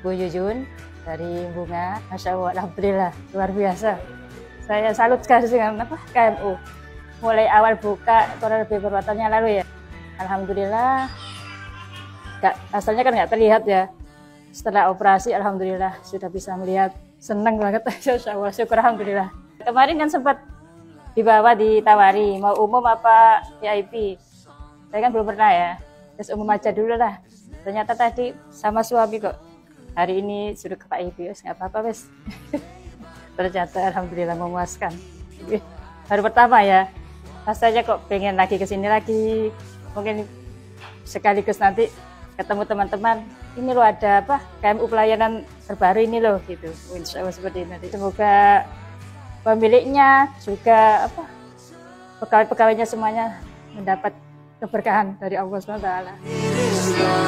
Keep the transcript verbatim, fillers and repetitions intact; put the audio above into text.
Bu Yuyun dari Bunga. Masya Allah, alhamdulillah luar biasa. Saya salut sekali dengan apa K M U. Mulai awal buka kurang lebih beberapa tahun yang lalu ya. Alhamdulillah. Gak, asalnya kan nggak terlihat ya. Setelah operasi, alhamdulillah sudah bisa melihat. Senang banget, Masya Allah, syukur alhamdulillah. Kemarin kan sempat dibawa ditawari mau umum apa V I P. Saya kan belum pernah ya. Terus umum aja dulu lah. Ternyata tadi sama suami kok. Hari ini suruh ke Pak Ibu, nggak apa-apa wes. Ternyata alhamdulillah memuaskan. Baru pertama ya. Rasanya kok pengen lagi ke sini lagi. Mungkin sekaligus nanti ketemu teman-teman. Ini loh ada apa? K M U pelayanan terbaru ini loh gitu. Insya Allah seperti ini. Semoga pemiliknya juga apa? Pegawai-pegawainya semuanya mendapat keberkahan dari Allah subhanahu wa taala.